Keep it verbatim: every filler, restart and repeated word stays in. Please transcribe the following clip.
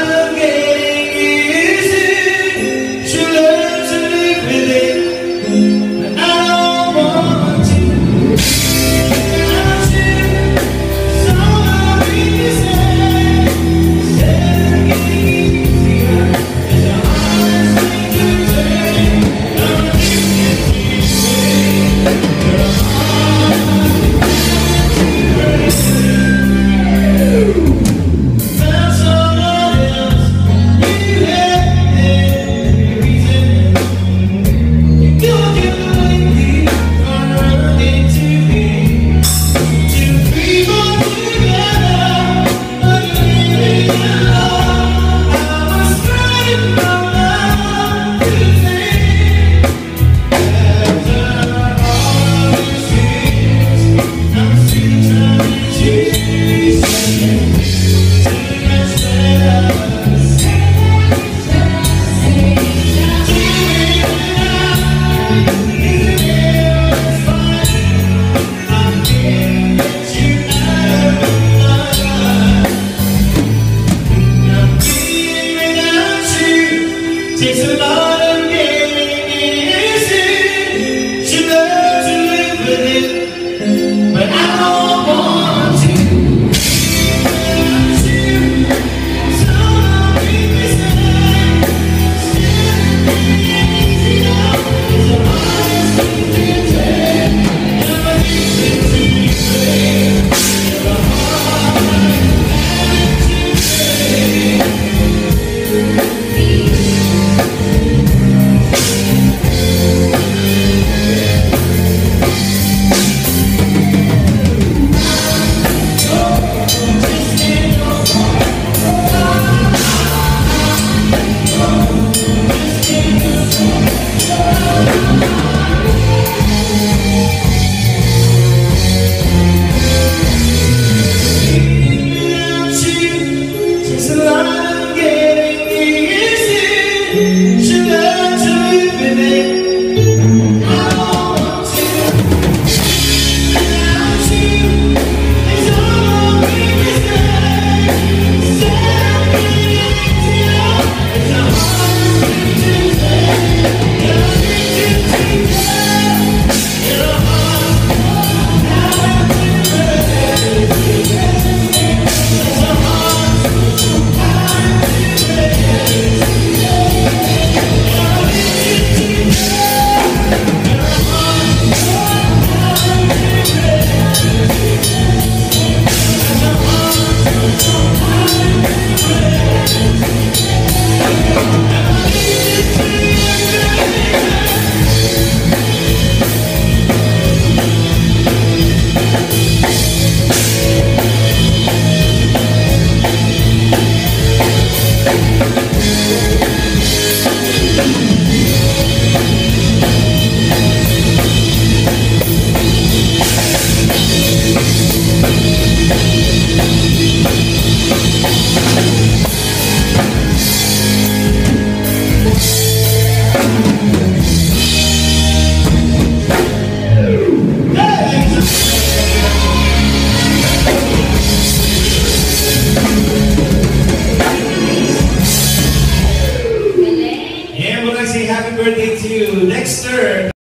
of getting used to, should learn to live with it, but I don't want to. Without you, so I'll be sad. Instead of getting easier, it's the hardest thing to say. I'm thinking you say you're a hard man to break. Found someone else, you had every reason. You don't get lately, gonna run into me. Two, three more together, but living alone. I was trying my love to think. After all these years, I'm still trying to chase you. Takes a lot of getting used to, should learn to live with it, but I don't want to. Without you, so I'll be sad. Still getting easier, it's the hardest thing to take. Never listen to you say you're a hard man to break. Takes a lot of getting used to, should learn to live with it. I don't want to. Without you, it's all we mistake. Instead of getting easier, it's the hardest thing to say. You're addicted to love, you're a hard man to break. It's a hard happy birthday to Dexter.